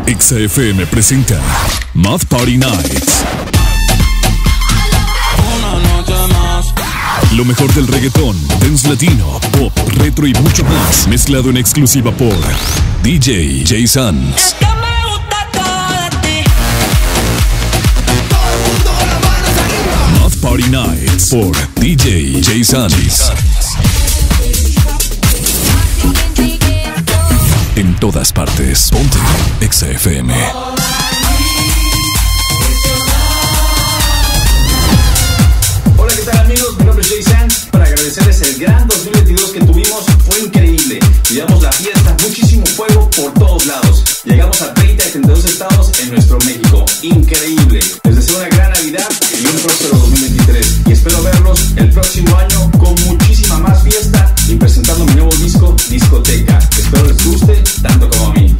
XFM presenta Mad Party Nights. Una noche más. Lo mejor del reggaetón, dance latino, pop, retro y mucho más, mezclado en exclusiva por DJ Jay Sanz. Es que me gusta todo de ti. Todo el mundo con las manos arriba. Mad Party Nights por DJ Jay Sanz. En todas partes, ponte XFM. Hola, ¿qué tal amigos? Mi nombre es Jay Sanz. Para agradecerles el gran 2022 que tuvimos, fue increíble. Llevamos la fiesta, muchísimo fuego por todos lados. Llegamos a 30 de 32 estados en nuestro México. Increíble. Les deseo una gran Navidad y un próspero 2023. Y espero verlos el próximo año con muchísima más fiesta y presentando mi nuevo disco, Discoteca. Espero les guste tanto como a mí.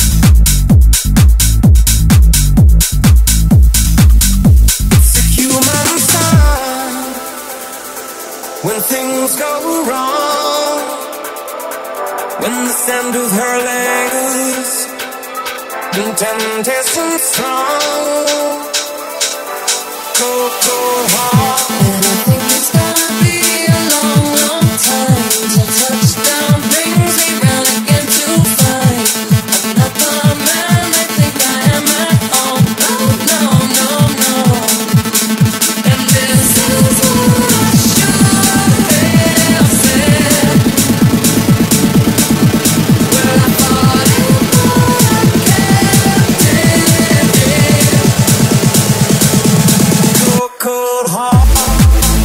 When things go wrong, when the sound of her legs, when temptation's strong, cold, cold heart. And I think it's gonna be a long, long time till touchdown brings me round again to find I'm not the man I think I am at all. No, no, no, no. And this is what I should have said. Well, I thought it, but I kept it. Cold, cold heart.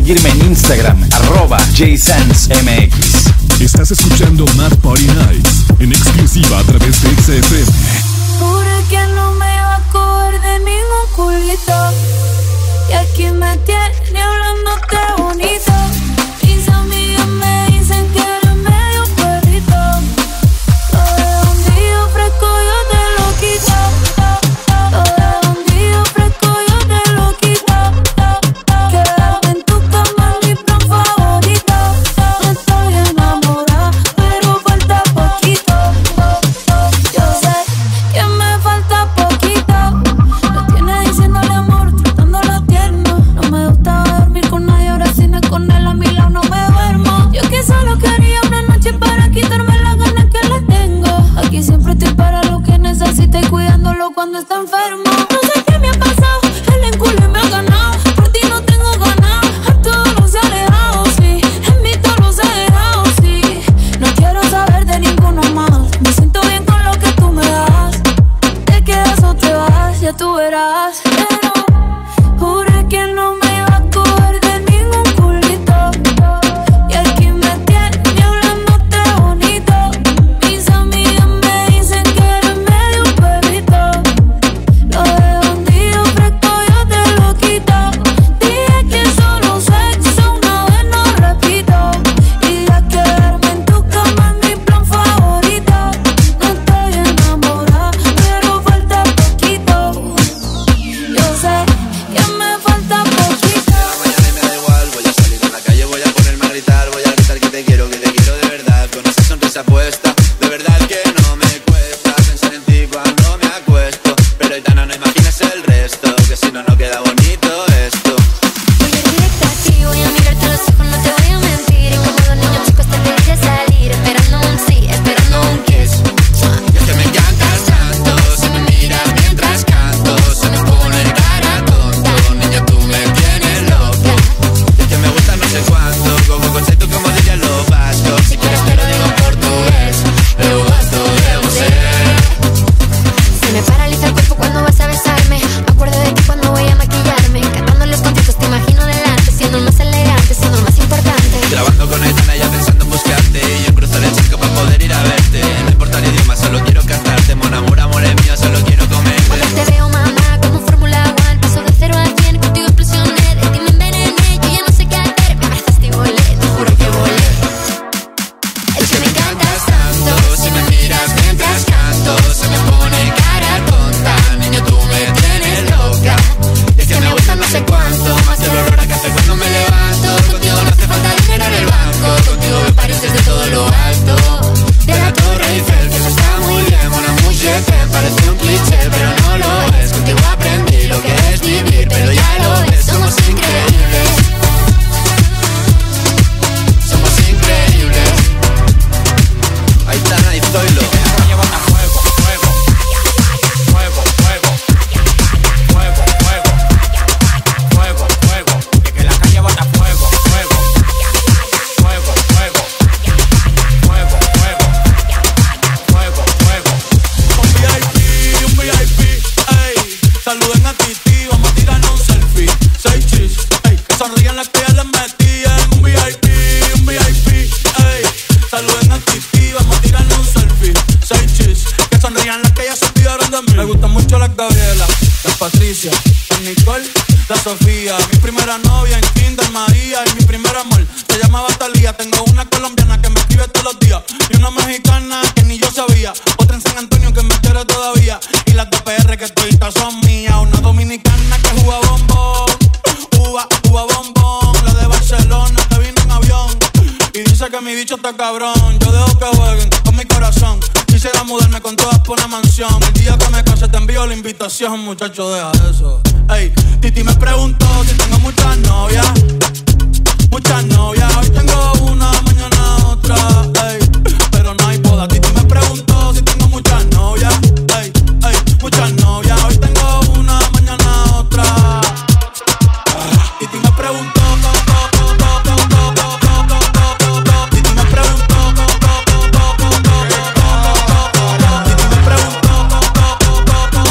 seguirme en Instagram, @JSansMX. Estás escuchando Mad Party Nights en exclusiva a través de XFM. Juré que no me iba a coger de ningún culito, y aquí me tiene hablándote bonito. Mis amigas me dicen que eres medio perrito, lo de bandido fresco yo te lo quito. Lo de bandido fresco yo te lo quito. Quedarte en tu cama es mi plan favorito. No estoy enamorada, pero falta poquito. Yo sé que me falta poquito. Lo tiene diciéndole amor, tratándolo tierno. No me gusta dormir con nadie, ahora si no es con él a mi lado no me duermo. Yo que solo quería una noche para quitarme las ganas que le tengo. Aquí siempre estoy para lo que necesite y cuidándolo cuando está enfermo. No sé qué me ha pasado, el enculo me ha ganado. Por ti no tengo ganas, a todos los he alejado, sí. En mí todos los he dejado, sí. No quiero saber de ninguno más. Me siento bien con lo que tú me das. Te quedas o te vas, ya tú verás. Pero juré que no me iba a coger de ningún culito, y aquí me tiene hablándote bonito. Mis amigas me dicen que eres medio perrito, lo de bandido fresco yo te lo quito. Dije que solo sexo una vez no repito, y ya quedarme en tu cama es mi plan favorito. No estoy enamorada, pero falta poquito. Yo sé que me falta poquito. Mañana y me da igual, voy a salir a la calle, voy a ponerme a gritar, voy a gritar que te quiero de verdad, con esa sonrisa puesta. De verdad que no me cuesta pensar en ti cuando me acuesto, pero Aitana, no imaginas el resto, que si no, no queda bonito esto. Voy a ir directo a ti, voy a mirarte a los ojos, no te voy a mentir. Y un modo niño chico hasta antes de salir, esperando un sí, esperando un kiss. Y es que me encantas tanto, si me miras mientras canto, se me pone cara tonto, niña tú me tienes loca. Y es que me gusta no sé cuánto, como concepto como dirían los vascos. Si quieres te lo digo en portugués, eu gosto de você. Se me paraliza el cuerpo cuando vas a besarme. Me acuerdo de ti cuando voy a maquillarme. Cantando los conciertos te imagino delante, siendo el más elegante, siendo el más importante. Grabando con Aitana ya pensando en buscarte, y yo cruzar el charco para poder ir a verte. No importa el idioma, solo quiero cantarte. Mon amor, amor es mío, solo quiero comerte. Cuando te veo, mamá, como Fórmula 1, paso de 0 a 100, contigo explosioné, de ti me envenené, yo ya no sé qué hacer, me abrazaste y volé, te juro que volé. Es que me encantas tanto, Si me miras mientras canto, se me pone cara tonta, niña tú me tienes loca. Y es que me gusta no sé cuánto, más el olor a café cuando me levanto. Contigo no hace falta dinero en el banco, contigo me pareces de todo lo alto. De la Torre Eiffel, que eso está muy bien, mon amour, je t'aime, parece un cliché, pero no lo es. Contigo aprendí lo que es vivir, pero ya lo ves, somos increíbles. Somos increíbles. Aitana y Zoilo. Saluden a Titi, vamos a tirarnos un selfie. 6 chis, ey, que sonrían las que ya les metí en un VIP, ey. Saluden a Titi, vamos a tirarnos un selfie. 6 chis, que sonrían las que ya se olvidaron de mí. Me gustan mucho las Gabriela, las Patricia, las Nicole, la Sofía. Mi primera novia en Kinder María, y mi primer amor se llamaba Talía. Tengo una colombiana que me escribe todos los días, y una mexicana que ni yo sabía, otra en San Antonio que me quiere todavía, y las de PR que toditas son mías. Una dominicana que juega bombón, uva bombón. La de Barcelona que vino en avión y dice que mi bicho está cabrón. Yo dejo que jueguen con mi corazón, quisiera mudarme con todas por una mansión. El día que me case te envío la invitación, muchacho, deja eso. Ey, Titi me preguntó si tengo muchas novias. Muchas novias, hoy tengo una, mañana otra, ey, pero no hay boda. Titi me preguntó si tengo muchas novias, ey, muchas novias, hoy tengo una, mañana otra. Titi me preguntó, Titi me preguntó,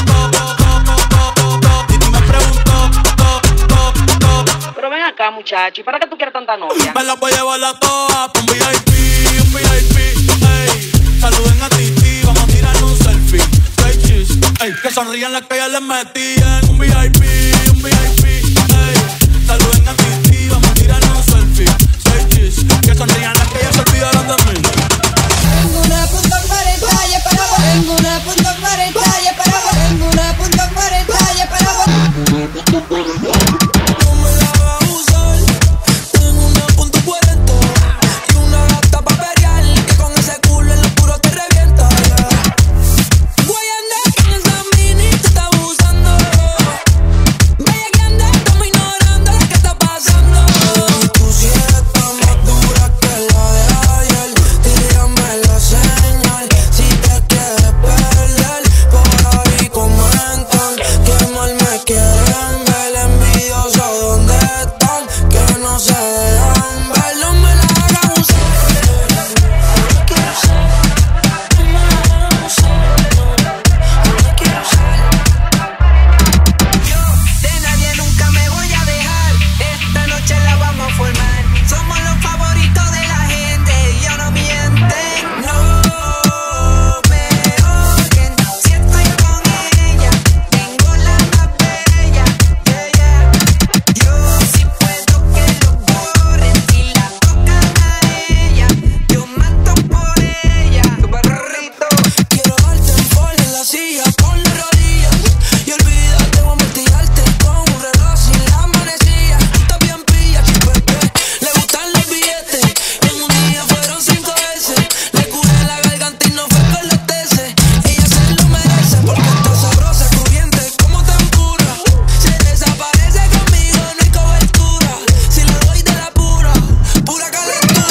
Pero ven acá, muchacho. Richie, ¿para qué tú quieres tanta novia? Me la voy a llevar a todas pa' un VIP, ey. Saluden a Titi, vamos a tirar un selfie. Say cheese, ey. Que sonrían las que ya les metían. Un VIP, ey. Saluden a Titi, vamos a tirar un selfie. Say cheese, que sonrían las que ya se olvidaron de mí. Tengo una punto 40 y es para vos. Tengo una punto 40 y es para vos. Tengo una punto 40 y es para vos. No me la va a usar. Tengo una punto 40 y una gata pa' pelear, que con ese culo en lo puro te revienta. Voy a andar con esa mini que está abusando. Vaya que anda, estamos ignorando lo que está pasando. Y tú si eres tan más dura que la de ayer, tírame la señal. Si te quieres perder, por ahí comentan que mal me quieren ver. Envidioso, ¿dónde están? Que no se dejan ver. No me la hagan usar. No quiero usar. No me la hagan usar. No me quiero usar. Yo de nadie nunca me voy a dejar. Esta noche la vamos a formar. Somos los favoritos de la gente y ellos no mienten. No me oyen. Si estoy con ella, tengo la más bella. Yo sí puedo que lo borren. Si la tocan a ella, yo mato por ella. Tu perrito. Quiero darte un fall en la silla con la rodilla y olvídate, voy a martillarte con un reloj sin la manecilla. Está bien pilla, chipepe, le gustan los billetes. En un día fueron 5 veces. Le curé la garganta y no fue con los teces. Ella se lo merece porque está sabrosa, crujiente como tempura. Se desaparece conmigo, no hay cobertura. Si le doy de la pura calentura.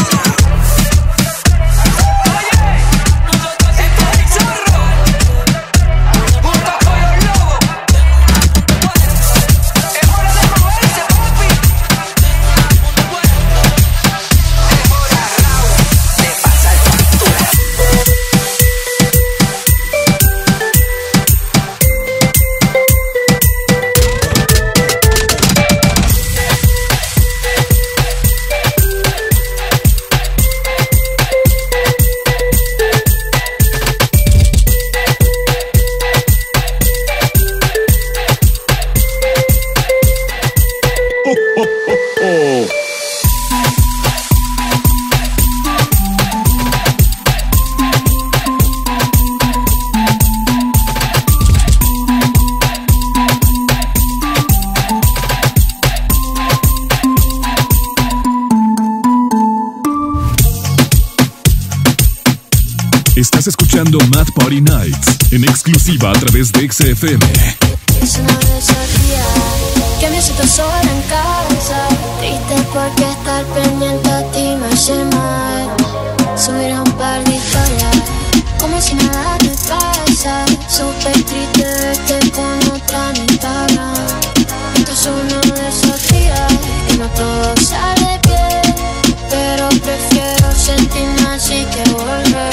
Estás escuchando Mad Party Nights en exclusiva a través de XFM. Es una de esos días que me siento sola en casa, triste porque estar pendiente a ti me hace mal. Subir un par de historias como si nada te pasa. Súper triste verte con otra en Instagram. Esto es uno de esos días que no todo sale bien, pero prefiero sentirme así que volver.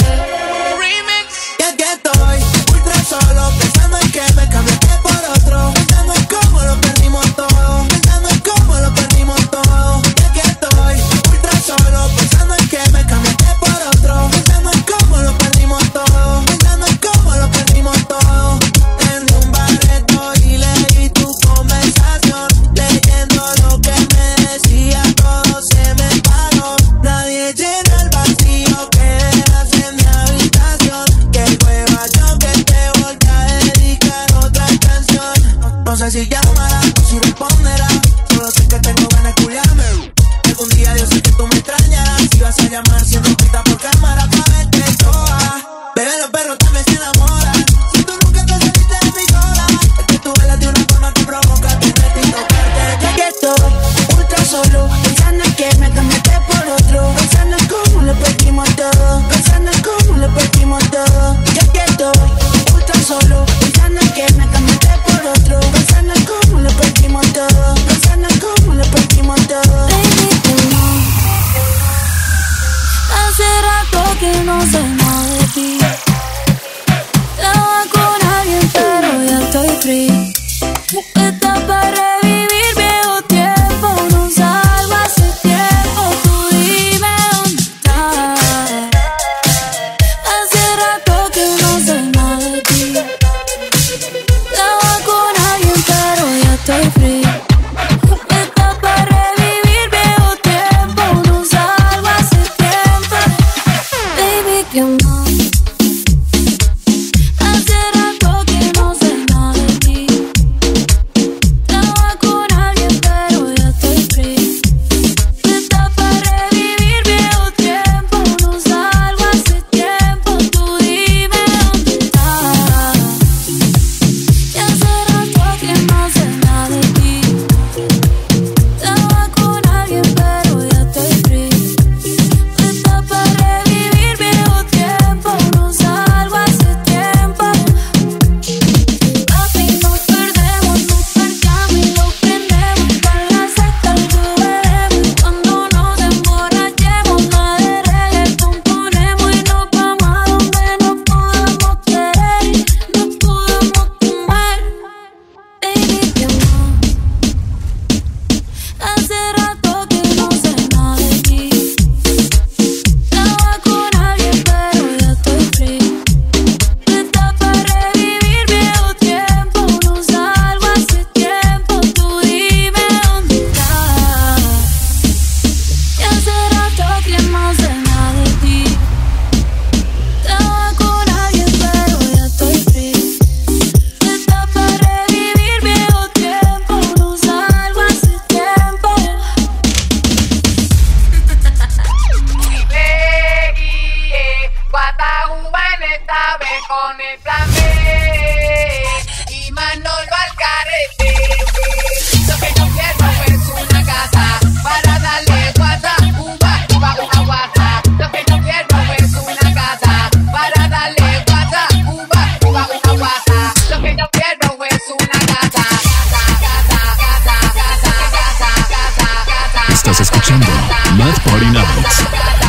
Y aquí estoy, ultra solo, pensando en que me cambiaste por otro. Pensando en cómo lo perdimos todo. Pensando en cómo lo perdimos todo. Y aquí estoy, ultra solo, pensando en que me cambiaste por otro. Pensando en cómo lo perdimos todo. Pensando en cómo lo perdimos todo. En un bar estoy y leí tu conversación, leyendo lo que me decía, todo se me paró. Nadie llena el vacío que dejas en mi habitación. Que nueva yo que te volví a dedicar otra canción. No sé si llamará o si responderá, solo sé que tengo ganas de culiarme. Algún día yo sé que tú me extrañarás. Si vas a llamar siendo pita por cámara pa' verte toda. Bebé, los perros también se enamoran. Si tú nunca te saliste de mi cola, es que tú velas de una forma que provoca tenerte y tocarte. Y aquí estoy, ultra solo, pensando en que me cambiaste por otro. Pensando en cómo lo perdimos todo. Pensando en cómo lo perdimos todo. Y aquí estoy, ultra solo, pensando en que me cambiaste por otro. Pensando en cómo lo perdimos todo. Pensando en cómo lo perdimos todo. Baby, tú no. Hace rato que no sé nada de ti. Estaba con alguien pero ya estoy free. Está para revivir viejo tiempo. No salgo hace Party Nights.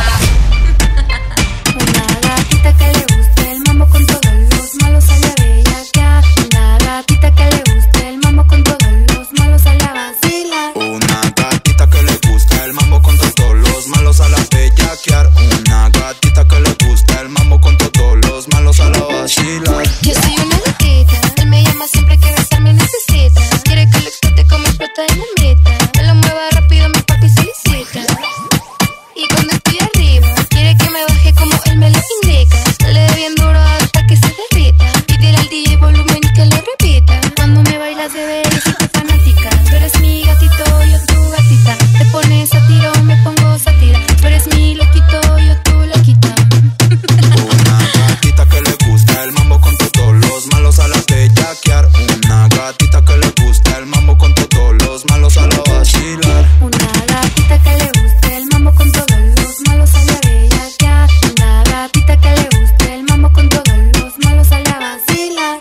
Una gatita que le guste el mambo con todos los malos sale a bellaquear. Una gatita que le guste el mambo con todos los malos sale a vacilar. Una gatita que le gusta el mambo con todos los malos a la bellaquear. Una gatita que le gusta el mambo con todos los malos a la vacilar. Yo soy una gatita, él me llama siempre que besar me necesita. Quiere que lo explote como explota en la meta. Que lo mueva rápido, mi papi solicita. Y cuando estoy arriba, quiere que me baje como él me lo indica. Le dé bien duro hasta que se derrita. Pídele al DJ volumen y que lo repita. Cuando me bailas de ver, siempre fanática. Tú eres mi gatito, yo tu gatita. Te pones a tiro, me pongo sátira. Tú eres mi loquito, yo tu loquita. Una gatita que le gusta el mambo con todos los malos a la bellaquear. Una gatita que le gusta el mambo con todos los malos a la vacilar. Una gatita que le guste el mambo con todos los malos sale a bellaquear. Una gatita que le guste el mambo con todos los malos sale a vacilar.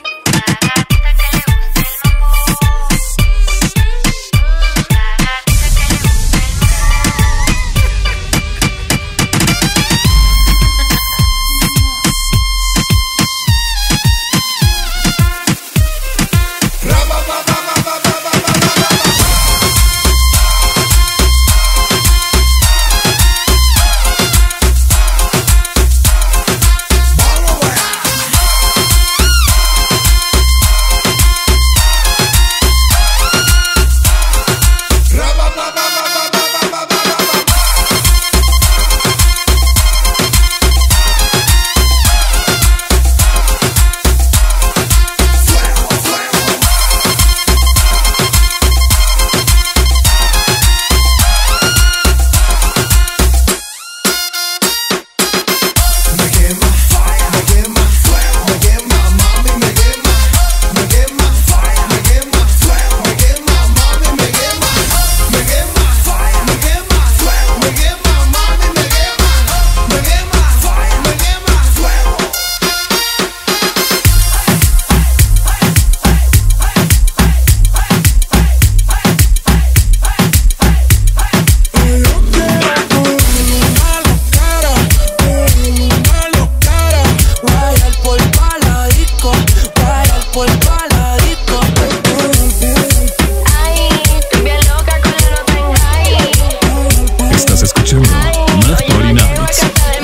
Estás escuchando Mad Party Nights.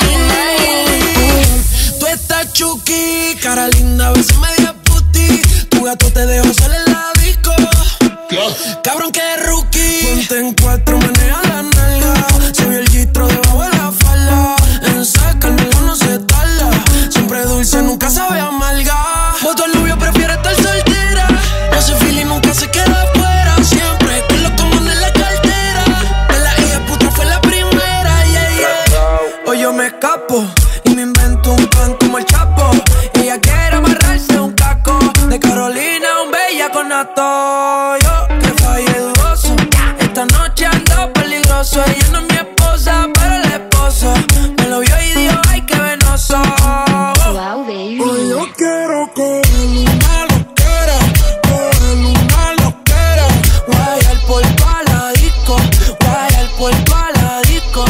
Tú estás chuki, cara linda, beso media puti. Tu gato te dejó salir en la disco. Cabrón que rookie. Ponte en cuatro, menea la nalga. Se vio el gistro debajo de la falda. En sacármelo no se tarda. Siempre dulce, nunca sabe amarga. Vos tu novio prefiere estar soltera. Ese feeling nunca se queda afuera. Siempre con los comandos en la cartera. De la hija puta fue la primera, yeah, yeah. Hoy yo me escapo y me invento un plan como el Chapo. Ella quiere amarrarse un caco. De Carolina, un bellaco nato. Yo que fallé dudoso. Esta noche ando peligroso. Ella no es mi esposa, pero el esposo me lo vio y dijo, ay, qué venoso. Wow, baby. Hoy yo quiero coger una loquera. Coger una loquera. Guayar por paladisco. Guayar por paladisco.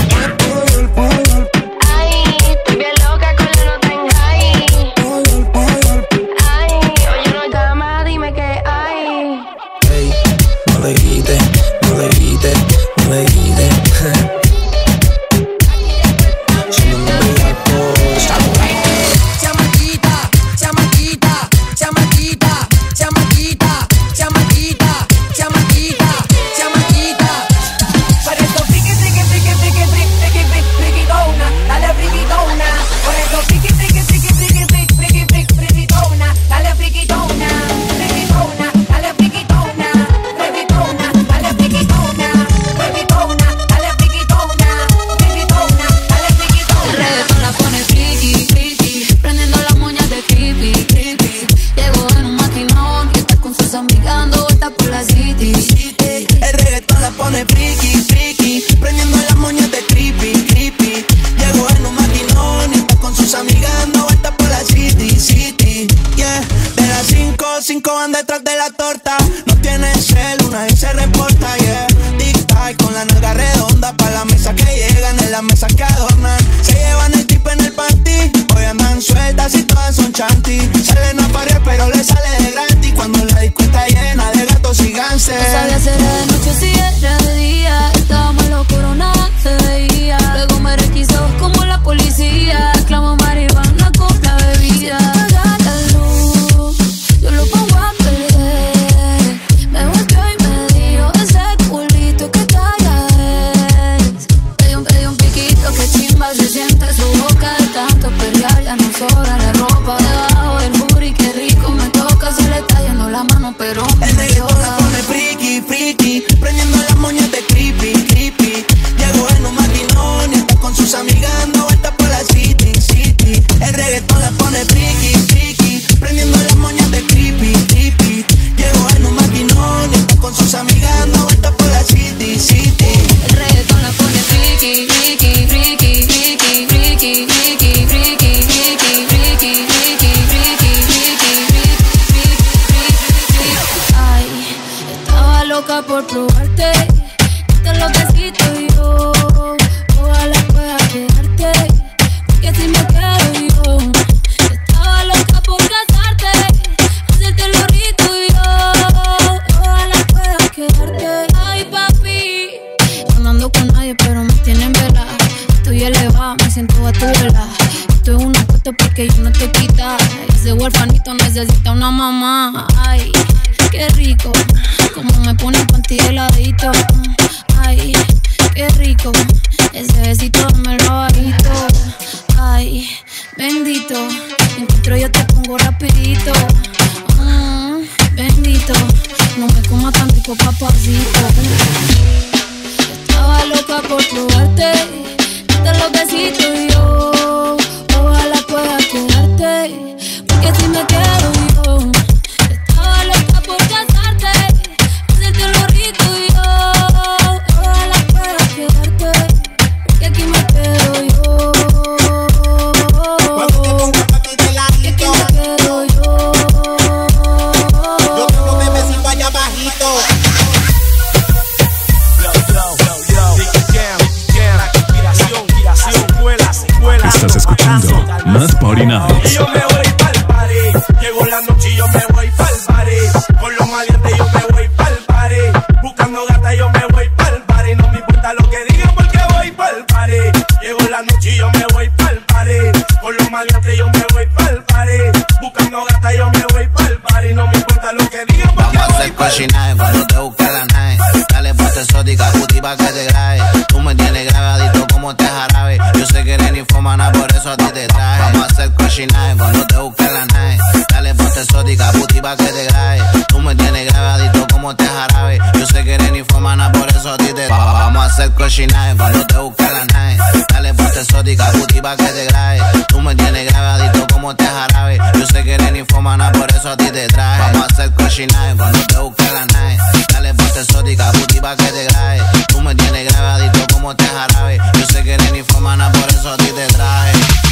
Ay, estoy bien loca con la nota en high. Ay, oye, no hay cama, dime qué hay. Hey, no le grites, no le grites, no le grites. Somos unos bellacos. Chamaquita, chamaquita, chamaquita, chamaquita, chamaquita, chamaquita, chamaquita. Por eso friki, friki, friki, friki, friki, friki, friquitona, dale friquitona. Por eso friki, friki, friki, friki, friki, friki, friki, friquitona, dale friquitona, friquitona, dale friquitona, friquitona, dale friquitona, friquitona, dale friquitona, friquitona, dale friquitona. El reggaetón la pone friki, friki, prendiendo las moñas de creepy, creepy. Llegó en un maquinón y está con sus amigas dando vueltas por la city. El reggaetón la pone friki, friki, prendiendo las moñas de creepy, creepy. Llegó en un maquinón y está con sus amigas dando vueltas por la city, city. Yeah, de las 5 van detrás de la torta. No tiene cel, una vez se reporta, yeah. Tic-tac con la nalga redonda pa' la mesa que llegan en por probarte. Date los besitos y yo, ojalá pueda quedarte. Porque si me quedo yo, estaba loca por casarte, hacerte lo rico y yo, ojalá pueda quedarte. Ay, papi, yo no ando con nadie, pero me tienen velada. Estoy elevada, me siento a tu vela. Esto es una foto porque yo no te quita. Ese huerfanito necesita una mamá. Ay, qué rico, como me pone el panty heladito. Ay, qué rico, ese besito dámelo bajito. Ay, bendito, encuentro yo te pongo rapidito. Bendito, no me comas tan rico, papacito. Estaba loca por probarte, date los besitos y yo, ojalá pueda quedarte. Porque si me quedo yo, estaba loca por casarte, hacerte lo rico y yo, ojalá pueda quedarte. Porque aquí me quedo yo. Cuando te pongo papi de ladito, aquí me quedo yo. yo tengo bebecito allá bajito. Estás escuchando Más Party Nights. Y yo me voy pa'l party. Llegó la noche y yo me voy pa'l party. Con los maleantes yo me voy pa'l party. Buscando gata yo me voy pa'l party. No me importa lo que digan porque voy pa'l party. Llegó la noche y yo me voy pa'l party. Con los maleantes yo me voy pa'l party. Buscando gata yo me voy pa'l party. No me importa lo que digan porque Vamos a voy hacer pa'l cochinaje cuando te busque la nave. Dale ponte exótica, puti pa' que te grabe. Tú me tienes grabadito como te jarabe. Yo sé que eres ninfomana, por eso a ti te traje. Vamos a hacer cochinaje cuando te busque la nave. Dale ponte exótica, puti pa' que te grabe. Tú me tienes grabadito como te jarabe. Yo sé que eres ninfomana, por eso a ti te traje. Vamos a hacer cochinaje cuando te busque la nave. Dale ponte exótica, puti pa' que te grabe. Tú me tienes grabadito como te jarabe. Yo sé que eres ninfomana, por eso a ti te traje. Vamos a hacer cochinaje cuando te busque la nave. Dale ponte exótica, puti pa' que te grabe. Tú me tienes grabadito como te jarabe. Yo sé que eres ninfomana, por eso a ti te traje.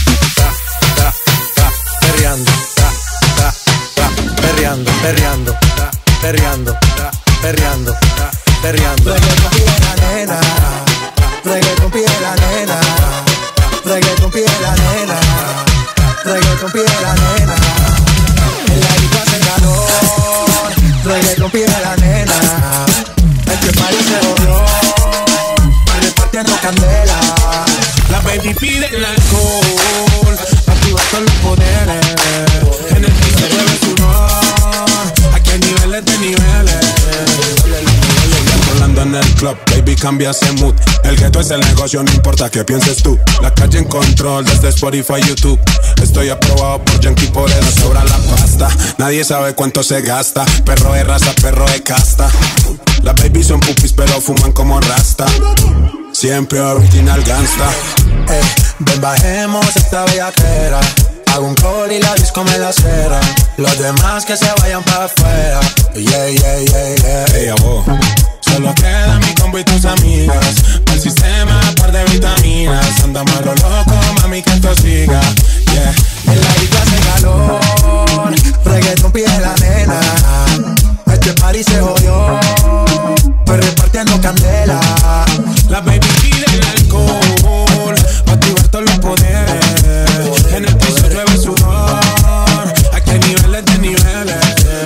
Perreando, perreando, perreando, perreando, perreando, perreando. Reggaeton pide la nena, reggaeton pide la nena, reggaeton pide la nena, reggaeton pide la nena. En la disco hace calor, reggaeton pide la nena. El que parece jodió, repartiendo candela. La baby pide el alcohol, activa todos los poderes. En el piso mueve su honor, aquí hay niveles de niveles. Rolando en el club, baby cambia ese mood. El gueto es el negocio, no importa qué pienses tú. La calle en control desde Spotify, YouTube. Estoy aprobado por Yankee, por eso sobra la pasta. Nadie sabe cuánto se gasta. Perro de raza, perro de casta. Las babies son pupis pero fuman como rasta. Siempre original gangsta. Ven bajemos esta bellaquera. Hago un call y la disco me la cera. Los demás que se vayan para afuera. Yeah, yeah, yeah, yeah. Hey, abo. Solo queda mi combo y tus amigas. Al sistema, par de vitaminas. Andamos a lo loco, mami, que esto siga. Yeah. En la disco hace calor, reggaeton pide la nena. Este party se jodió, estoy repartiendo candela. La baby pide el alcohol, pa' activar todos los poderes. En el piso llueve sudor, aquí hay niveles de niveles.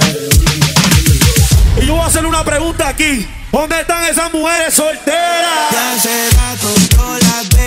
Y yo voy a hacer una pregunta aquí. ¿Dónde están esas mujeres solteras? Ya hace rato todas las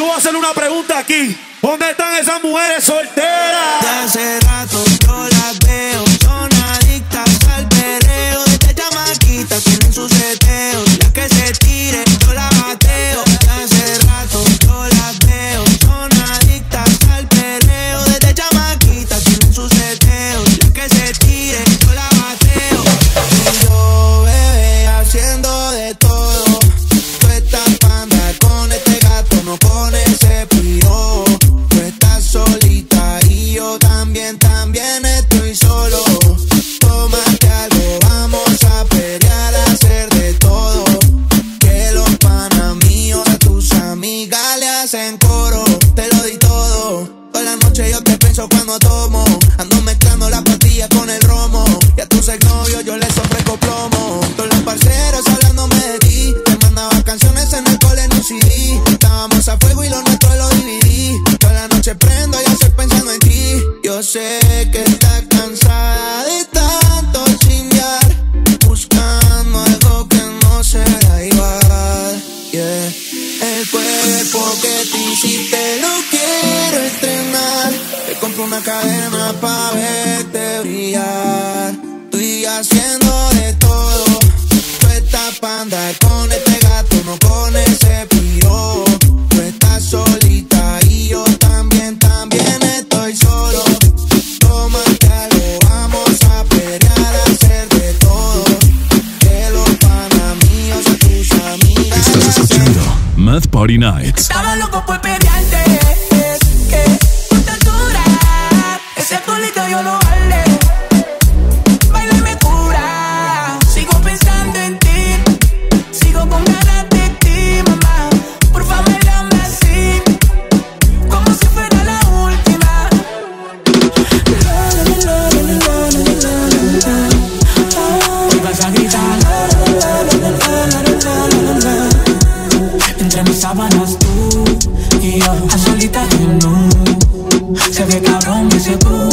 voy a hacerle una pregunta aquí. ¿Dónde están esas mujeres solteras? De hace rato yo las veo, son adictas al perreo. Desde chamaquitas tienen sus seteos, las que se tiren yo la bateo. De hace rato yo las veo, son adictas al perreo. Desde chamaquitas tienen sus seteos, las que se tiren yo la bateo. Y yo, bebé, haciendo de todo. Tú estás panda con este gato, no con ese piro. Tú estás solita y yo también estoy solo. Tómate algo, vamos a pelear, a hacer de todo. Que los panas míos a tus amigas le hacen coro. Te lo di todo. Toda la noche yo te pienso cuando tomo. Ando mezclando la pastilla con el romo. Y a tus exnovios yo les ofrezco plomo. Todos los parceros hablándome de ti. Te mandaba canciones en el cole en un CD. Estábamos a fuego y lo nuestro lo dividí. Toda la noche prendo y estoy pensando en ti. Yo sé que estás cansada de tanto chingar, buscando algo que no será igual. Yeah. El cuerpo que te hiciste lo quiero estrenar. Te compro una cadena pa' verte brillar. Estoy haciendo de todo. Tú estás pa' andar con este gato, no con ese piro. Tú estás solita y yo también estoy solo. Tómate algo, vamos a pelear, a hacer de todo. Que los panas míos a tus amigas. Estás escuchando Mad Party Nights. Estaba loco por pelearte, que por tu altura, ese culito yo lo vale. Baila y me cura, sigo pensando en ti, sigo con ganas de ti, mamá. Por favor, dame así, como si fuera la última. Hoy vas a gritar entre mis sábanas tú y yo, a solita y no. Se ve cabrón ese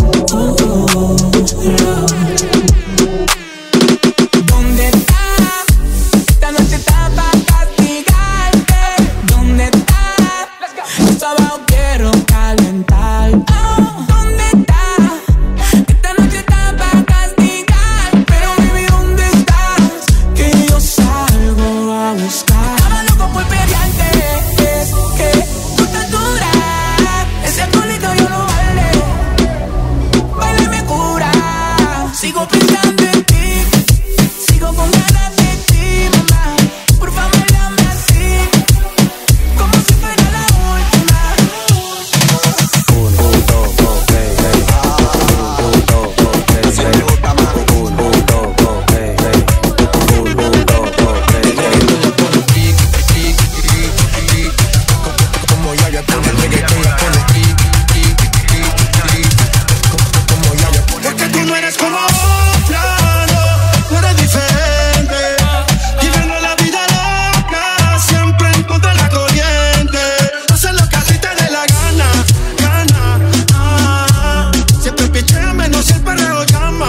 ¿Dónde está? Esta noche está pa' castigarte. ¿Dónde está? Esto abajo quiero calentar. ¿Dónde está? Esta noche está pa' castigar. Pero baby, ¿dónde estás? Que yo salgo a buscar. Estaba loco por pelearte, que tu estatura, ese culito yo lo vale. Baila y me cura, sigo pensando en ti, sigo con ganas de ti, mamá. Por favor, dame así, como si fuera la última. 1, 2, 3, 1, 2, 3, 1, 2, 3, 1, 2, 3. Como ya pone el reggaetón, la pone como ya pone. Porque tú no eres como otra, no, tú eres diferente. Viviendo la vida loca, siempre en contra de la corriente. Hacer lo que a ti te dé la gana. Siempre pichéame, no siempre reo llama.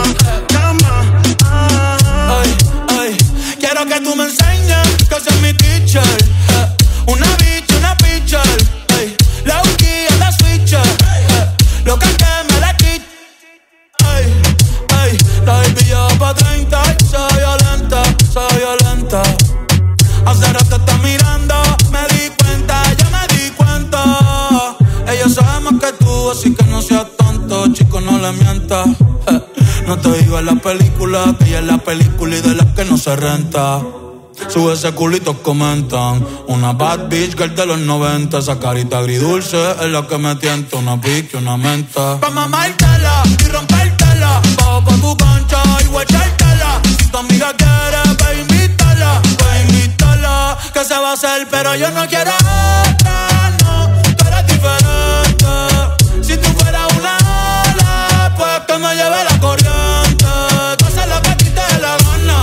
Ay, ay, quiero que tú me enseñes que soy mi teacher. Una bitch, una pitcher. Ay, la uquilla, la switcher. Lo que me la quit. Ay, ay, la baby ya pa' 30 y soy violenta. Hace rato está mirando, me di cuenta, ya me di cuenta. Ella sabe más que tú, así que no seas tonto, chico, no le mientas. No te digo en la película, que ella es la película y de las que no se renta. Sube ese culito, comentan. Una bad bitch girl de los 90. Esa carita agridulce es la que me tienta. Una pique, una menta. Pa' mamártela y rompértela. Bajo pa' tu cancha y guachártela. Si tu amiga quiere, pa' invitarla. Que se va a hacer, pero yo no quiero otra, no. Tú eres diferente. Si tú fueras una ola, pues que me lleve la corriente. Tú haces lo que a ti te dé la gana.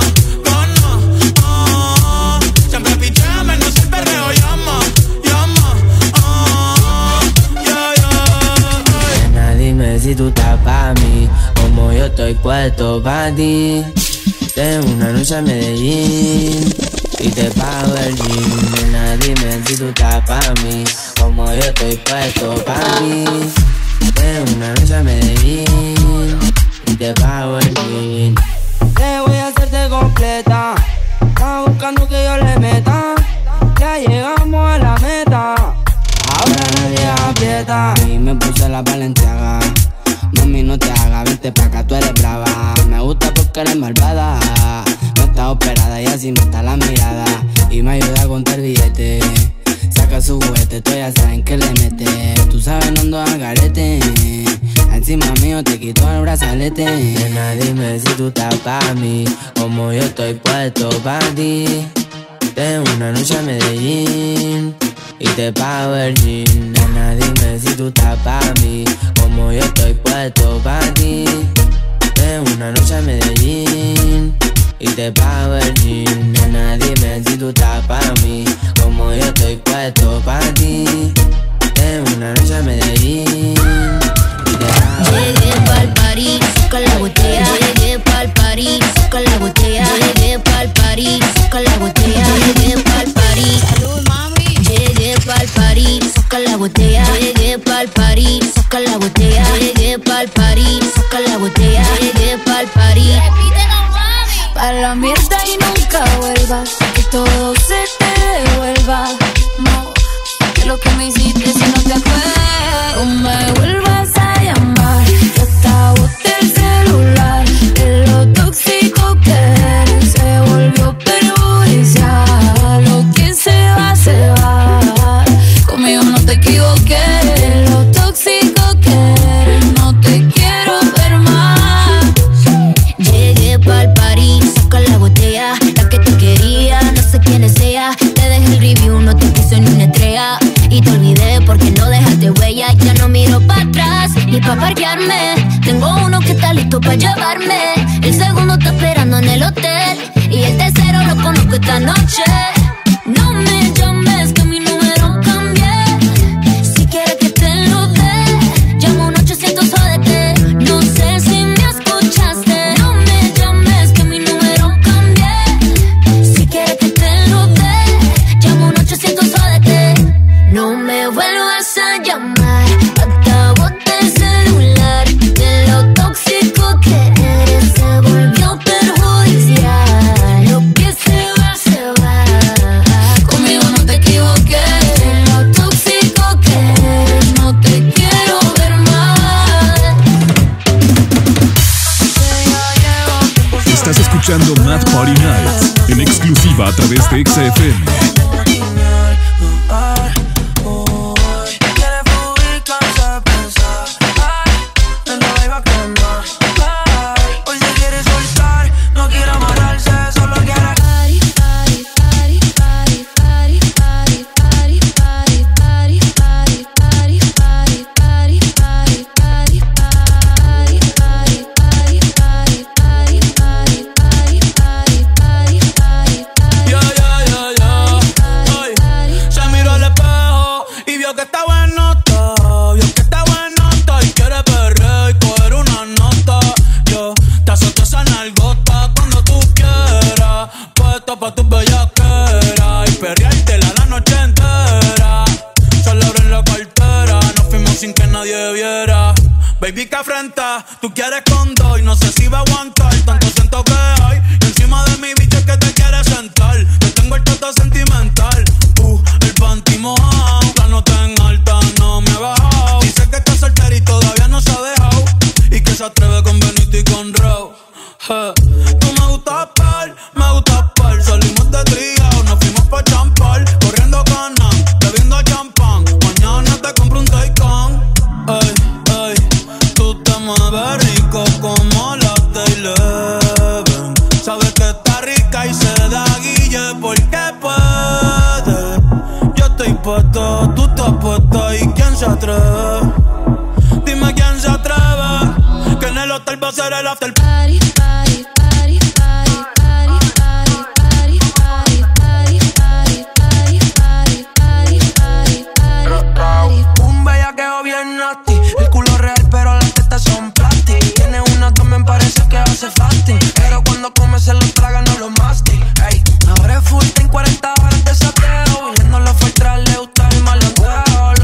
Siempre pichéame, no sé el perreo, llama. Nena, dime si tú estás pa' mí, como yo estoy puesto pa' ti. Tengo una noche en Medellín y te pago el gym. Nena, dime si tú estás pa' mí, como yo estoy puesto pa' ti. Ven una noche a Medellín y te pago el jean. Te voy a hacerte completa. Estás buscando que yo le meta. Ya llegamos a la meta. Ahora nadie aprieta. Y me puse la Balenciaga. Mami, no te hagas, vente pa' acá, tú eres brava. Me gusta porque eres malvada. No está operada y así no está la mirada. Y me ayuda a contar billetes. Saca su juguete, tú ya saben que le mete. Tú sabes, no ando al garete. Encima mío te quito el brazalete. Nena, dime si tú estás pa' mí, como yo estoy puesto pa' ti. Tengo una noche a Medellín y te pago el jean. Nena, dime si tú estás pa' mí, como yo estoy puesto pa' ti. Tengo una noche a Medellín y te pago el jean. Nena, dime si tú estás pa' mí, como yo estoy puesto pa' ti. Tengo una noche a Medellín y te pago el jean. Llegué pa'l party, saca la botella. Llegué pa'l party, saca la botella. Llegué pa'l party, saca la botella. Llegué pa'l party, salud mami. Llegué pa'l party, saca la botella. Llegué pa'l party, saca la botella. Llegué pa'l party, saca la botella. Llegué pa'l party. Pa' la mierda y nunca vuelvas, que todo se te devuelva. No, que lo que me hiciste si no te acuerdas. No me vuelvas a llamar, yo hasta boté el celular. De lo tóxico que eres se volvió perjudicial. Lo que se va, conmigo no te equivoqué. De lo tóxico que eres no te quiero ver más. Llegué pa'l party, saca la botella. La que te quería, no sé quién es ella. Te dejé el review, no te puse ni una estrella. Y te olvidé porque no dejaste huella. Ya no miro para atrás ni pa' parquearme. Tengo uno que está listo pa' llevarme. El segundo está esperando en el hotel. Y el tercero lo conozco esta noche. No me llames que mi número cambié. Si quieres que te lo dé, llamo un 800 jódete. No sé si me escuchaste. No me llames que mi número cambié. Si quieres que te lo dé, llamo un 800 jódete. No me vuelvas a llamar, hasta boté el celular. De lo tóxico que eres se volvió perjudicial. Lo que se va, conmigo no te equivoqué. De lo tóxico que eres no te quiero ver más. Estás escuchando Mad Party Night en exclusiva a través de XFM. Pa' tu bellaquera y perreártela la noche entera. Solo abren la cartera, nos fuimos sin que nadie viera. Baby, que afrenta, tú quieres con dos y no sé si va a aguantar. Tanto siento que hay y encima de mi bicho es que te quieres sentar. Te tengo el toto sentimental, el panty mojado. La nota en alta no me ha bajado. Dice que está soltera y todavía no se ha dejado. Y que se atreve con Benito y con Raúl. Tú me gustas par, salimos de trío, nos fuimos pa' champar, corriendo cana, bebiendo champán. Mañana te compro un Taycan. Ey, ey, tú te mueves rico como la Eleven. Sabes que está rica y se da guille porque puede. Yo estoy puesto, tú estás puesta y ¿quién se atreve? Dime quién se atreve, que en el hotel va a ser el after party. Un bellaqueo bien nasty. El culo real pero las tetas son plastic. Tiene una que me parece que hace fasting, pero cuando come se lo traga, no lo mastic. Ey, ahora es full, en 40 horas de sateo. Y no lo fue tras, le gusta el maloteo.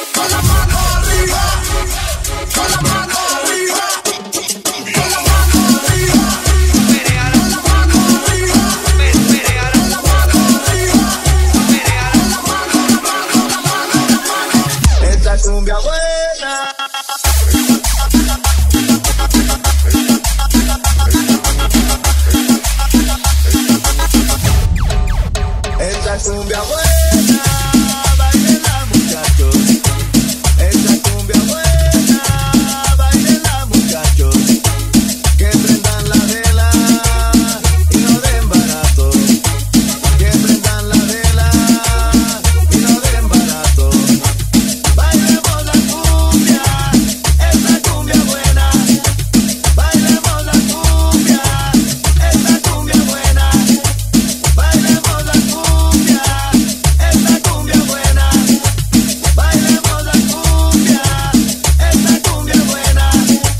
con la mano arriba, con la mano arriba, con la mano arriba, con la mano arriba, con la mano arriba, con la mano. Esta cumbia buena. Esta cumbia buena, bailenla muchachos. Esta cumbia buena, bailenla muchachos. Que prendan la vela y no den barato. Que prendan la vela y no den barato. Bailemos la cumbia, esta cumbia buena. Bailemos la cumbia, esta cumbia buena. Bailemos la cumbia, esta cumbia buena. Bailemos la cumbia, esta cumbia buena.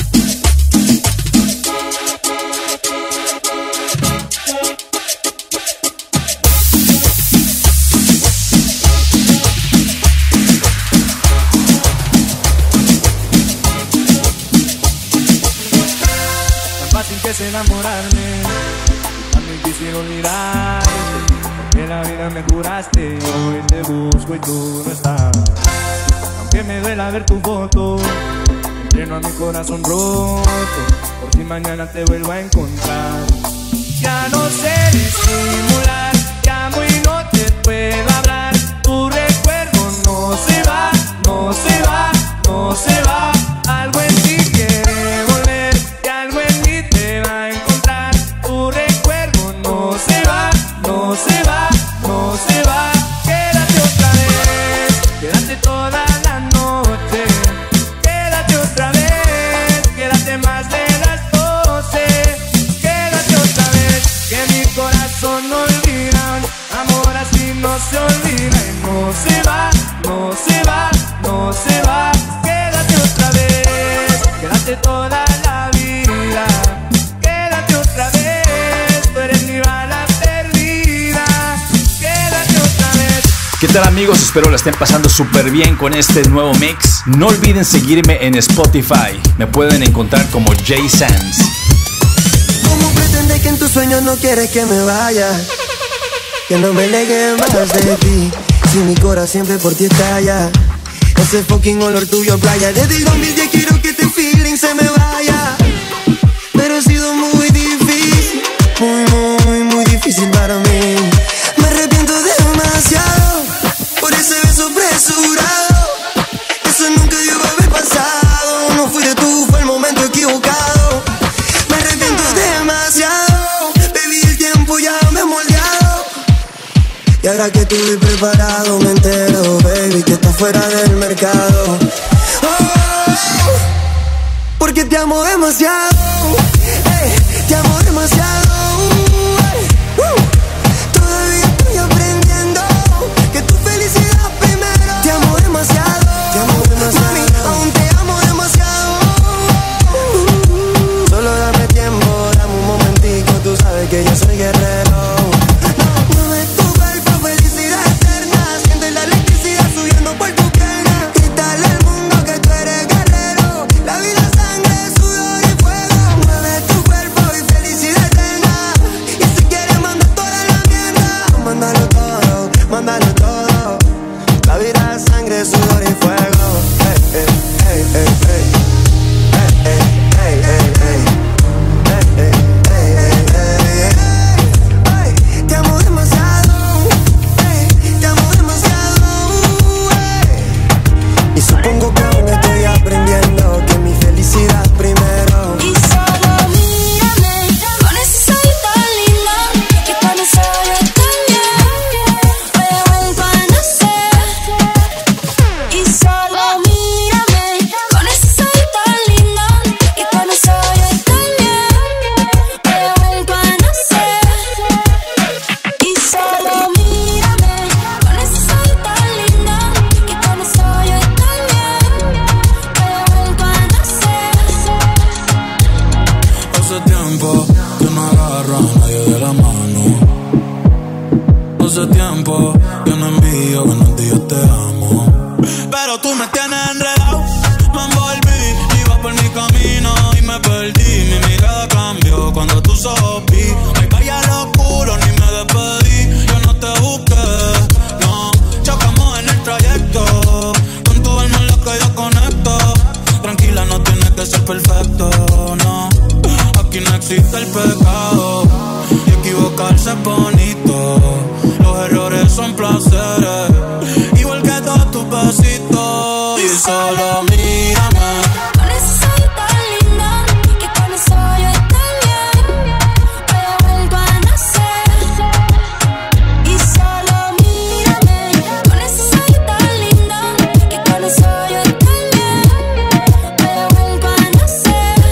Tan fácil que es enamorarme, tan difícil olvidarte, porque la vida me juraste y hoy te busco y tú no estás. Aunque me duela ver tu foto, entreno a mi corazón roto, por si mañana te vuelvo a encontrar. Ya no sé disimular, llamo y no te puedo hablar. Tu recuerdo no se va, no se va, no se va. Algo en ti quiere volver y algo en mí te va a encontrar. Tu recuerdo no se va, no se va, no se va. Quédate otra vez, quédate toda la noche. Quédate otra vez, quédate más de las 12. Quédate otra vez, que mi corazón no olvida. Amor así no se olvida y no se va, no se va, no se va. Quédate otra vez, quédate toda la vida. Quédate otra vez, tú eres mi bala perdida. Quédate otra vez. ¿Qué tal, amigos? Espero la estén pasando súper bien con este nuevo mix. No olviden seguirme en Spotify. Me pueden encontrar como Jay Sands. ¿Cómo pretendes que en tus sueños no quieres que me vaya? Que no me legue más de ti. Si mi corazón siempre por ti estalla. Ese fucking olor tuyo playa. Desde el 2010 quiero que este feeling se me vaya. Pero ha sido muy difícil, muy difícil para mí. Me arrepiento demasiado por ese beso apresurado. Eso nunca debió haber pasado. No fui de tú, fue el momento equivocado. Me arrepiento demasiado, baby, el tiempo ya me ha moldeado. Y ahora que estoy preparado me entero, baby, que estás fuera del mercado. Oh, porque te amo demasiado, te amo demasiado. Todavía estoy aprendiendo que tu felicidad primero. Te amo demasiado, mami, aún te amo demasiado. Solo dame tiempo, dame un momentico, tú sabes que yo soy guerrero. Mueve tu cuerpo, felicidad eterna. Siente la electricidad subiendo por tu pierna. Grítale al mundo que tú eres guerrero. La vida, sangre, sudor y fuego. Mueve tu cuerpo y felicidad eterna. Y si quieres manda toda la mierda. Mándalo todo, mándalo todo. La vida, sangre, sudor y fuego. Hey, hey, hey, hey, hey. Hey, hey, hey, hey, hey. Hey, hey, hey, hey, hey, hey. Te amo demasiado, te amo demasiado. Y supongo que aún estoy aprendiendo que mi felicidad primero. Y solo mírame con ese sol tan lindo, que cuando solo estoy bien, me vuelvo a nacer. Y solo mírame con ese sol tan lindo, que cuando solo estoy bien, me vuelvo a nacer. Y solo mírame con ese sol tan lindo, que cuando solo estoy bien, me tienes enredado. Me envolví, iba por mi camino y me perdí. Mi mirada cambió cuando tú sopí. Ay, vaya locuro, ni me despedí. Yo no te busqué, no. Chocamos en el trayecto. Con tu alma en la que yo conecto. Tranquila, no tienes que ser perfecto, no. Aquí no existe el pecado. Y equivocarse es bonito. Los errores son placeres. Igual que todos tus besitos. Y solo mírame. Con ese ojito tan lindo, que con eso yo estoy bien. Hoy he vuelto a nacer. Y solo mírame. Con ese ojito tan lindo, que con eso yo estoy bien. Hoy he vuelto a nacer.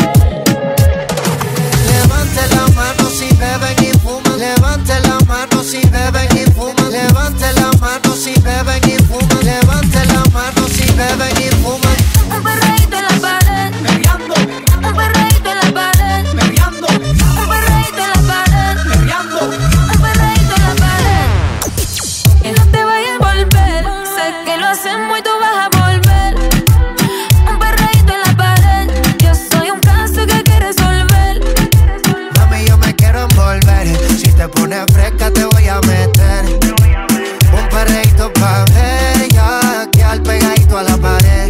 Levante la mano si beben y fuman. Levante la mano si beben y fuman. Levante la mano si beben y fuman. Levante la mano si beben y fuman. Un perreíto en la pared, meneando. Un perreíto en la pared, meneando. Un perreíto en la pared, meneando. Un perreíto en la pared. Que no te vayas a volver. Sé que lo hacemos y tú vas a volver. Un perreíto en la pared. Yo soy un caso que hay que resolver. Mami, yo me quiero envolver. Si te pones fresca te voy a meter. Un perreíto pa' ver, ya que al pegadito a la pared.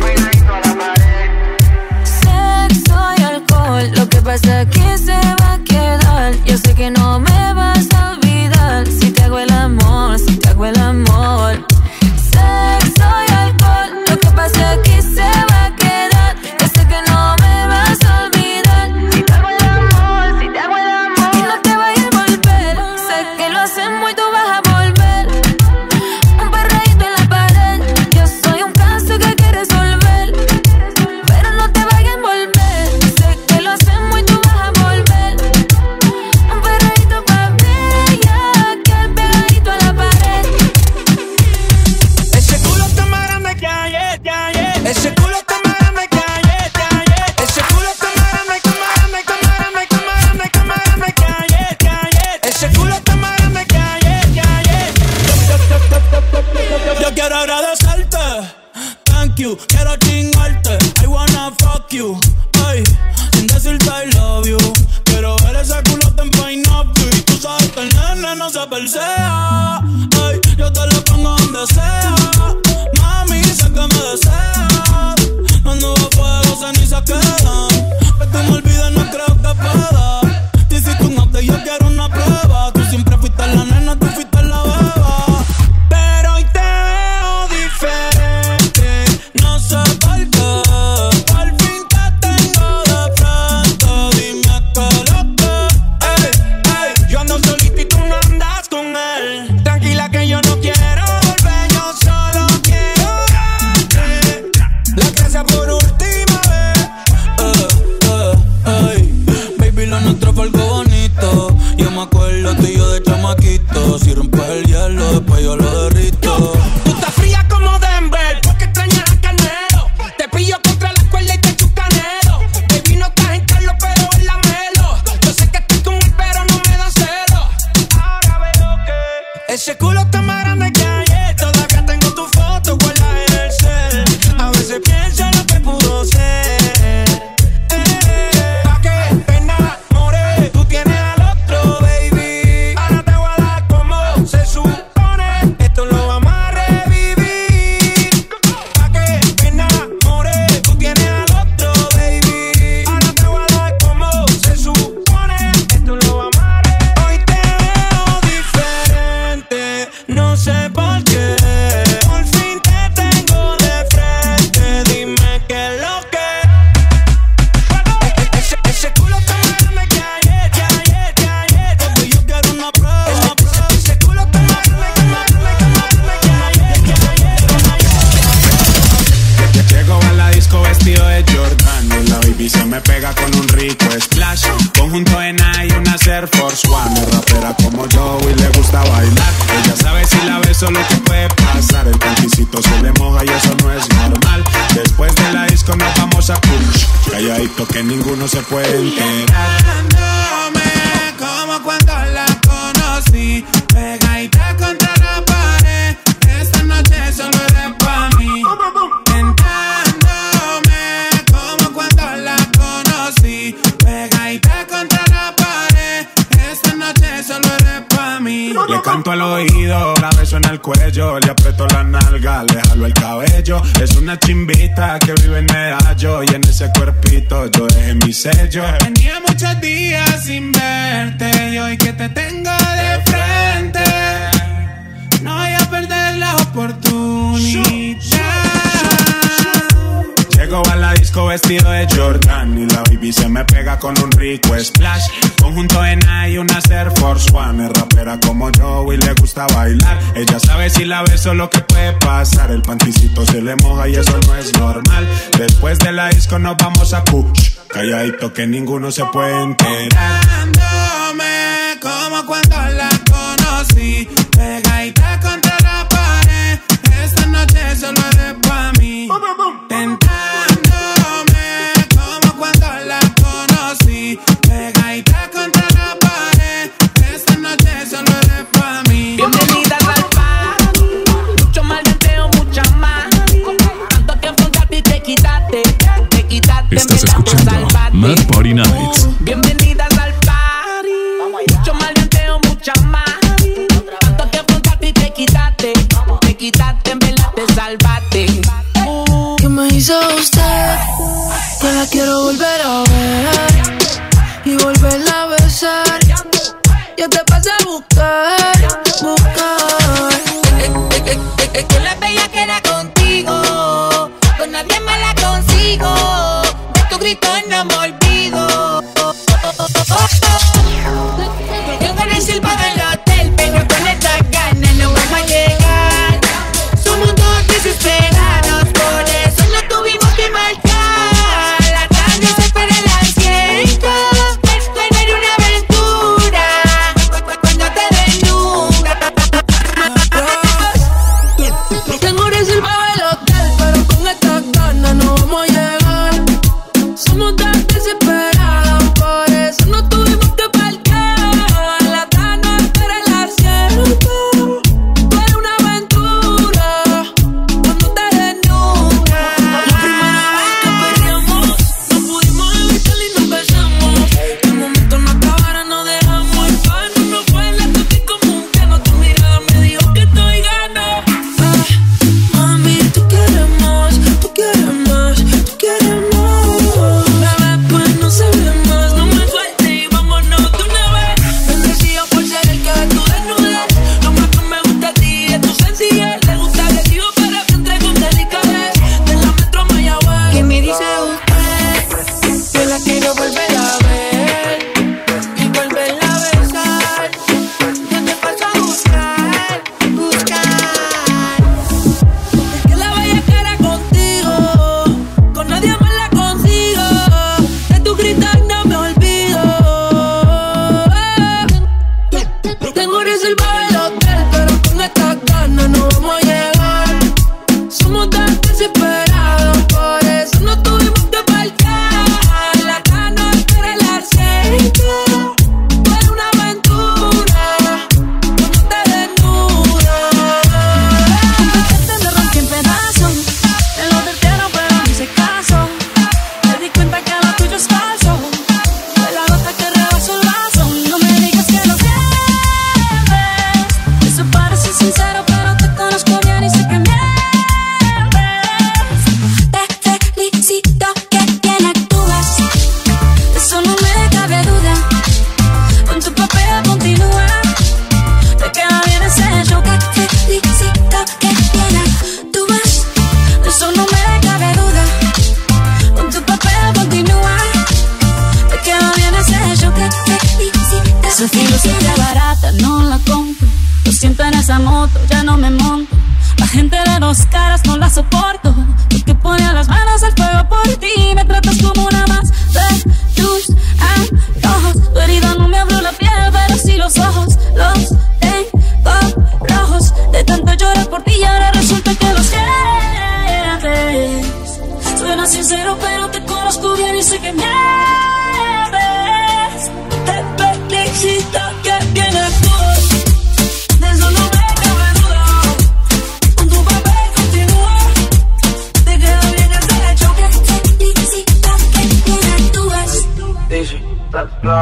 Sexo y alcohol, lo que pasa es que se va a quedar. Yo sé que no me vas a olvidar. Si te hago el amor, si te hago el amor. Sexo y alcohol, lo que pasa es que se va a quedar. Yo sé que no me vas a olvidar. Si te hago el amor, si te hago el amor. Y no te vayas a volver. Sé que lo hacemos y tú vas a volver. Un perreíto en la pared. Yo soy un caso que hay que resolver. Pero no te vayas a envolver. Sé que lo hacemos y tú vas a volver. Un perreíto pa' ver, ya que al pegadito a la pared. Ese culo está más grande que ayer, que ayer. Ese culo está más grande que ayer, que ayer. Ese culo está más grande, que más grande, que más grande, que más grande, que más grande que ayer, que ayer. Ese culo está más grande que ayer, que ayer. Yo quiero agradecerte, thank you. Quiero chingarte, I wanna fuck you. Ay, sin decirte I love you. Quiero ver ese culo en Pine Up. Y tú sabes que el nene no se persea. Ay, yo te lo pongo donde sea. Mami, sé que me deseas. Cuando va fuego, cenizas quedan. Que tú me olvides, no creo que pueda. Te hiciste un update, yo quiero una prueba. Tú siempre fuiste la nena, tú fuiste la beba. Pero hoy te veo diferente. No sé por qué. Al fin te tengo de frente. Dime qué lo que. Ey, ey, yo ando solito y tú no andas con él. Tranquila que yo no quiero volver. Yo solo quiero darte la gracia por última vez. Ey, baby, lo nuestro fue algo bonito. Yo me acuerdo tú y yo de chamaquito. Si rompes el hielo, después yo lo derrito. Tú estás fría como Denver, porque extrañas a Canelo. Te pillo contra la cuerda y te chucanero. Baby, no estás en Carlos, pero en la Melo. Yo sé que estás con él, pero no me da celo. Ahora veo que ese culo está más grande que ayer. Todavía tengo tu foto guardada en el cel. A veces pienso en lo que pudo ser. Pa' que te enamores, tú tienes al otro, baby. Ahora te voy a dar como se supone. Esto lo vamos a revivir. Pa' que te enamores, tú tienes al otro, baby. Ahora te voy a dar como se supone. Esto lo vamos a revivir. Hoy te veo diferente, no sé por qué. Por fin te tengo de frente. Dime qué es lo que. Ese culo está más grande que ayer, que ayer, que ayer. Porque yo quiero una prueba. Ese culo está más grande, que más grande, que más grande que ayer, que ayer. Llego a la disco vestido de Jordan y la baby se me pega con un rico splash. Conjunto en y una Air Force One. Es rapera como yo y le gusta bailar. Ella sabe si la beso lo que puede pasar. El pantisito se le moja y eso no es normal. Después de la disco nos vamos a punch. Calladito que ninguno se puede enterar. Como cuando la conocí, pegadita contra la pared. Esta noche solo eres pa' mí. beso en el cuello, le aprieto la nalga, le jalo el cabello. Es una chimbita que vive en Medallo y en ese cuerpito yo dejé mi sello. Tenía muchos días sin verte y hoy que te tengo de frente no voy a perder la oportunidad. Llego a la disco vestido de Jordan y la baby se me pega con un rico splash. Conjunto en y una Air Force One. Es rapera como yo y le gusta bailar. Ella sabe si la beso lo que puede pasar. El panticito se le moja y eso no es normal. Después de la disco nos vamos a Kush. Calladito que ninguno se puede enterar. Dándome como cuando la conocí, pegadita contra la pared. Esta noche solo eres pa' mí. Como cuando la conocí, pegadita contra la pared. Esta noche solo eres pa' mí. Bienvenidas al party, mucho mal deseo, mucha más. Tanto que enfrentarte y te quitaste. Estás escuchando Mad Party Nights. Bienvenidas al party, mucho mal deseo, mucha más. Tanto que enfrentarte y te quitaste, en verdad te salvaste. ¿Qué me hizo usted? Que la quiero volver a ver y volverla a besar. Yo te pasé a buscar. Es que la bella queda contigo, con nadie más la consigo. De tu grito no me olvido. Yo con el silbo del hotel, pero con estas ganas no vamos a llegar. Somos dos desesperados, por eso no tuvimos que marcar. La tarde se espera el asiento, tener una aventura cuando te desnuda. Tengo reservado el hotel, pero con estas ganas no vamos a llegar. Somos tan desesperados, por eso no tuvimos que parquear. La tarde espera el asiento, tú eres una aventura cuando te desnudas. La primera vez que peleamos, no pudimos evitar y nos besamos. El momento no acabara, no dejamos el pan. No fue en la tuti común que no, tu mirada me dijo que estoy ganando. Mami, tú quieres más, tú quieres más, tú quieres más. Bebé, pues no se ve más, no me sueltes y vámonos de una vez. Bendecido por ser el que ve tu desnudez. Lo más que me gusta a ti es tu sencillez. Le gusta agresivo, pero te entrego un delicadez. De la Metro Mayagüez. ¿Qué me dice usted? Yo la quiero volver a ver y volverla a besar. Yo te paso a buscar. Es que la bella cara contigo, con nadie más la consigo. De tu gritar no me olvido. Tengo reservado el hotel, pero con estas ganas no vamos a llegar. Somos tan desesperados, por eso no tuvimos que parquear. La cana espera el asiento, tú eres una aventura cuando te desnudas. Competente me rompí en pedazos, me lo advirtieron pero no hice caso. Me di cuenta que lo tuyo es falso, fue la gota que rebasó el vaso. No me digas que lo sientes, eso parece sincero pero te conozco bien y sé que mientes. Te felicito que bien actúas, de eso no me cabe duda. Con tu papel continúa, te queda bien ese show. Te felicito que bien actúas, de eso no me cabe duda. Con tu papel continúa, te queda bien ese show. Te felicito. Esa filosofía barata no la compro, lo siento en esa moto, ya no me monto. La gente de dos caras no la soporto, porque pone las manos al fuego por ti. Me tratas como una más de tus antojos. Tu herida no me abrió la piel, pero sí los ojos. Los tengo rojos, de tanto llorar por ti y ahora resulta que los sientes. Suena sincero pero te conozco bien y sé que mientes. Te felicito que bien actúas, de eso no me cabe duda. Con tu papel continúa, te queda bien ese hecho. Te felicito que bien actúas.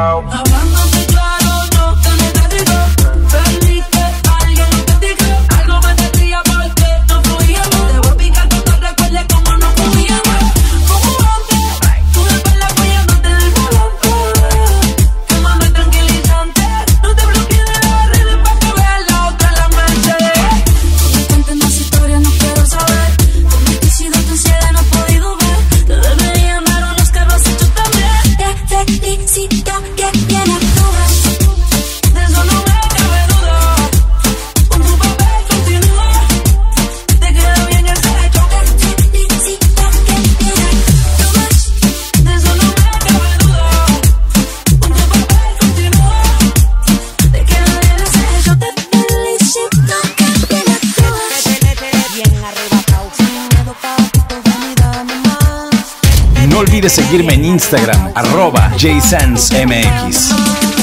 Hablándote claro, no te metas rico. Permite a alguien que te diga algo No olvides seguirme en Instagram, @JSansMX.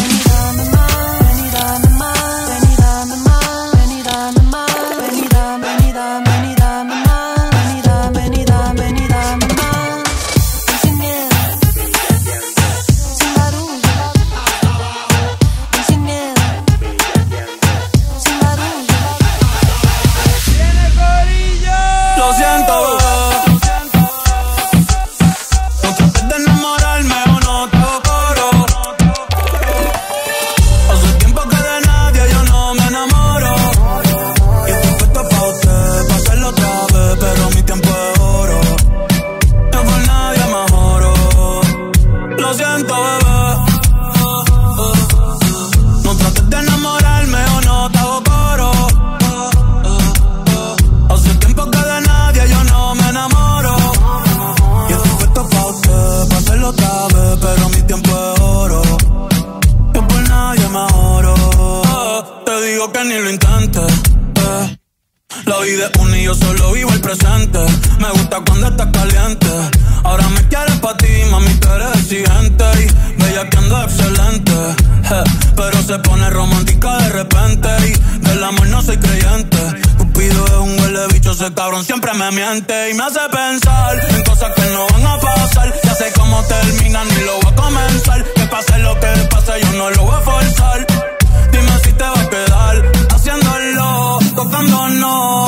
Siempre me miente y me hace pensar en cosas que no van a pasar. Ya sé cómo terminan y lo voy a comenzar. Que pase lo que pase, yo no lo voy a forzar. Dime si te va a quedar haciéndolo, tocándonos.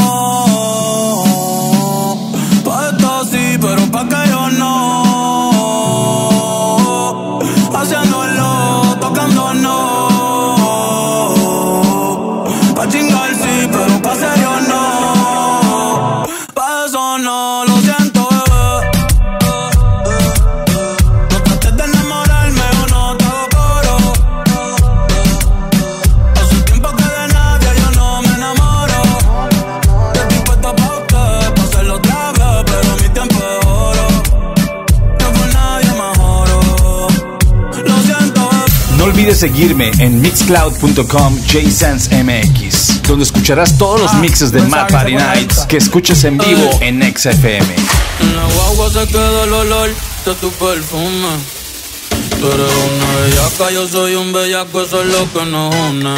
Pa' esto sí, pero pa' que yo no. Haciéndolo, tocándonos. Pa' chingar sí, pero pa' serio no. No, lo siento, bebé. No trates de enamorarme o no te hago coro. Hace tiempo que de nadie yo no me enamoro. Yo estoy puesto pa' usted, pa' hacerlo otra vez, pero mi tiempo es oro. Yo por nadie mejoro. Lo siento, bebé. No olvides seguirme en mixcloud.com JSansMX, donde escucharás todos los mixes de Mad Party Nights que escuches en vivo en XFM. En la guagua se queda el olor de tu perfume. Tú eres una bellaca, yo soy un bellaco, eso es lo que nos une.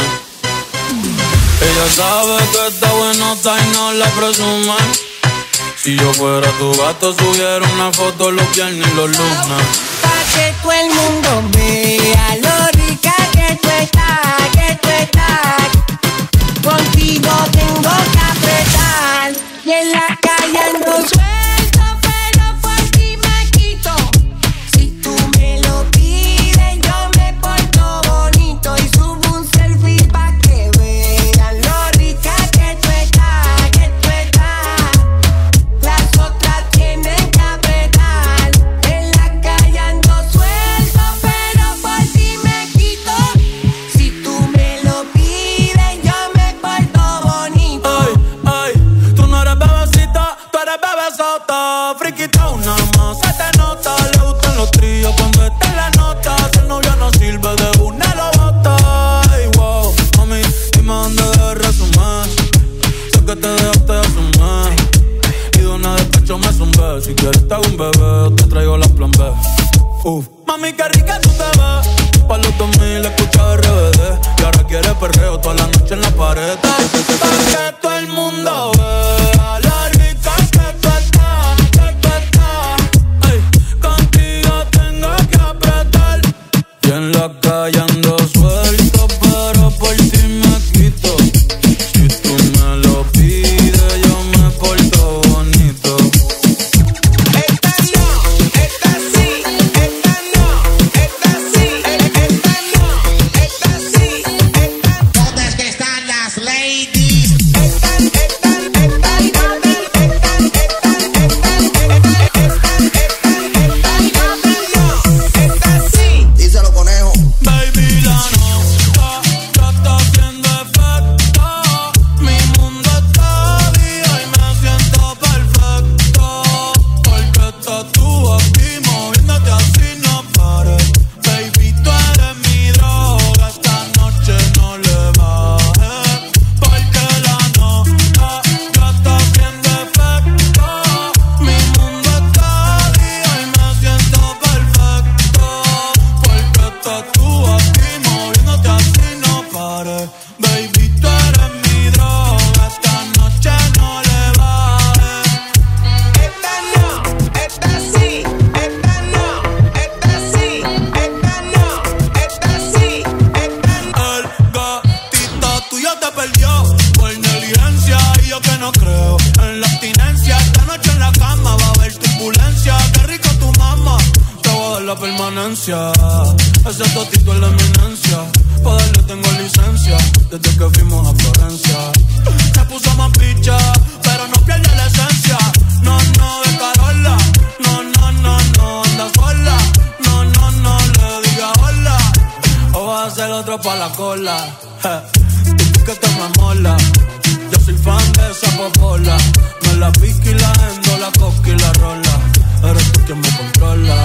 Ella sabe que está buenota y no la presume. Si yo fuera tu gato, subiera una foto los viernes y los lunes. Pa' que todo el mundo vea lo rica que tú estás, que tú estás. Contigo tengo que apretar y en la calle ando suelto, pero por ti me quito. Si tú me lo pides, yo me porto bonito y subo un selfie pa' que vean lo rica que tú estás, que tú estás. Las otras tienen que apretar. En la calle ando suelto, pero por ti me quito. Si tú me lo pides, yo me porto bonito. Ay, tú no eres bebecita, tú eres bebesota. Friquita una más, se te nota. Le gustan los tríos cuando está en la nota. Si el novio no sirve, de una lo bota. Ay, wow, mami, dime dónde debes resumir. Sé que te dejaste de asumir y de una despecho me zumbé. Si quieres te hago un bebé, o te traigo la plan B. Mami, qué rica tú te ves. Pa' los 2000 escucha RBD y ahora quiere perreo toda la noche en la pared. Pa' que todo el mundo vea la rica que tú estás, que tú estás. Ay, contigo tengo que apretar y en la calle ando suelto, pero por ti me quito. Si tú me lo pides, yo me porto bonito. Esta no, esta sí, esta no, esta sí, esta no, esta sí, esta. ¿Dónde es que están las ladies? Esta la permanencia. Ese totito es la eminencia. Pa' darle tengo licencia desde que fuimos a Florencia. Se puso más picha, pero no pierde la esencia. No, no, de Carola. No, no, no, no, anda sola. No, no, no, le diga hola. O vas a hacer otro pa' la cola. Que te me mola. Yo soy fan de esa popola. Me la pique y la endo, la coca y la rola. Eres tú quien me controla.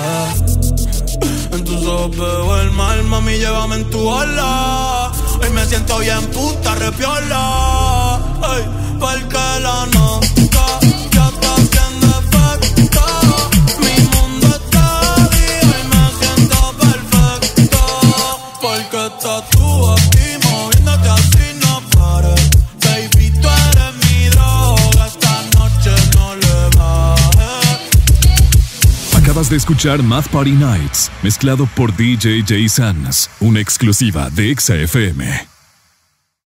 En tus ojos veo el mal, mami, llévame en tu ola. Hoy me siento bien puta, repiola. Ey, porque la nota ya está haciendo efecto. Mi mundo está vivo y me siento perfecto. Porque estás tú aquí moviéndote así, no pares. Baby, tú eres mi droga, esta noche no le bajes. Acabas de escuchar Mad Party Nights, mezclado por DJ Jay Sanz, una exclusiva de XFM.